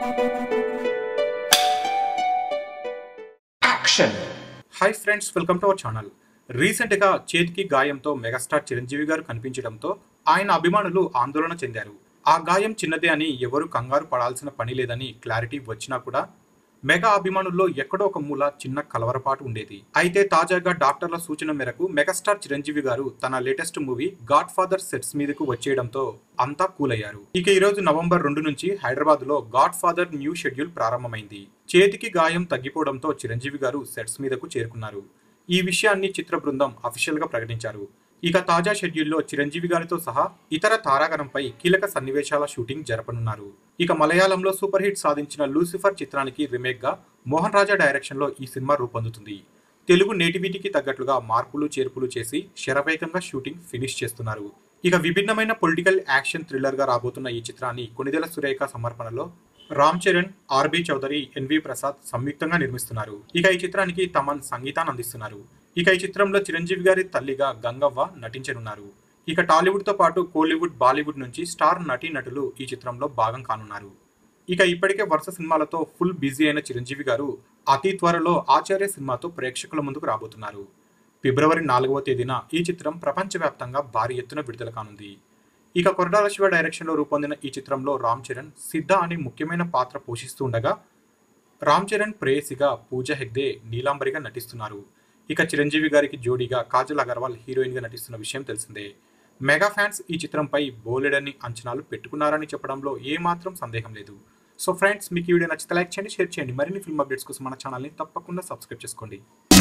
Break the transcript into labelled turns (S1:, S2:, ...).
S1: Action. Hi friends, welcome to our channel. రీసెంట్గా చేతికి గాయంతో మెగాస్టార్ చిరంజీవి గారు కనిపించడంతో ఆయన అభిమానులు ఆందోళన చెందారు. ఆ గాయం చిన్నదే అని ఎవరు కంగారు పడాల్సిన పని లేదని క్లారిటీ వచ్చినా కూడా మెగా అభిమానుల్లో ఎక్కడో ఒక మూల చిన్న కలవరపాటు ఉండేది. అయితే తాజాగా డాక్టర్ల సూచన మేరకు మెగాస్టార్ చిరంజీవి గారు తన latest movie God Father sets మీదకు వచ్చేయడంతో అంతా కూల్ అయ్యారు. ఇక ఈ రోజు నవంబర్ 2 నుంచి హైదరాబాద్ లో గాడ్ ఫాదర్ న్యూ షెడ్యూల్ ప్రారంభమైంది. చేతికి గాయం తగ్గిపోవడంతో చిరంజీవి గారు సెట్స్ మీదకు చేరుకున్నారు. ఈ విషయాన్ని చిత్ర బృందం అఫీషియల్ గా ప్రకటించారు. ఇక తాజా షెడ్యూల్లో చిరంజీవి గారితో సహా ఇతర తారాగణంపై కీలక సన్నివేశాల షూటింగ్ జరపనున్నారు. ఇక మలయాళంలో సూపర్ హిట్ సాధించిన లూసిఫర్ చిత్రానికి రీమేక్ గా మోహన్ రాజా డైరెక్షన్ లో ఈ సినిమా రూపొందుతుంది. తెలుగు నేటివిటీకి తగ్గట్లుగా మార్పులు చేర్పులు చేసి శరవేగంగా షూటింగ్ ఫినిష్ చేస్తున్నారు. ఇక విభిన్నమైన పొలిటికల్ యాక్షన్ థ్రిల్లర్ గా రాబోతున్న ఈ చిత్రాన్ని కొనిదెల సురేఖ సమర్పణలో రామ్ చరణ్, బి చౌదరి, V ప్రసాద్ సంయుక్తంగా నిర్మిస్తున్నారు. ఇక ఈ చిత్రానికి తమన్ సంగీతాన్ని అందిస్తున్నారు. ఇక ఈ చిత్రంలో చిరంజీవి గారి తల్లిగా గంగవ్వ నటించనున్నారు. ఇక టాలీవుడ్ తో పాటు కోలీవుడ్, బాలీవుడ్ నుంచి స్టార్ నటీనటులు ఈ చిత్రంలో భాగం కానున్నారు. ఇక ఇప్పటికే వరుస సినిమాలతో ఫుల్ బిజీ అయిన చిరంజీవి గారు అతి త్వరలో ఆచార్య సినిమాతో ప్రేక్షకుల ముందుకు రాబోతున్నారు. ఫిబ్రవరి 4వ తేదీన ఈ చిత్రం ప్రపంచవ్యాప్తంగా భారీ ఎత్తున విడుదల కానుంది. ఇక కొరటాల శివ డైరెక్షన్ లో రూపొందిన ఈ చిత్రంలో రామ్ చరణ్ సిద్ధ అనే ముఖ్యమైన పాత్ర పోషిస్తూ ఉండగా రామ్ చరణ్ ప్రేయసిగా పూజ హెగ్డే నీలాంబరిగా నటిస్తున్నారు. ఇక చిరంజీవి గారికి జోడీగా కాజల్ అగర్వాల్ హీరోయిన్ గా నటిస్తున్న విషయం తెలిసిందే. మెగా ఫ్యాన్స్ ఈ చిత్రంపై బోలెడని అంచనాలు పెట్టుకున్నారని చెప్పడంలో ఏమాత్రం సందేహం లేదు. సో ఫ్రెండ్స్, మీకు ఈ వీడియో నచ్చితే లైక్ చేయండి, షేర్ చేయండి. మరిన్ని ఫిల్మ్ అప్డేట్స్ కోసం మన ఛానల్ని తప్పకుండా సబ్స్క్రైబ్ చేసుకోండి.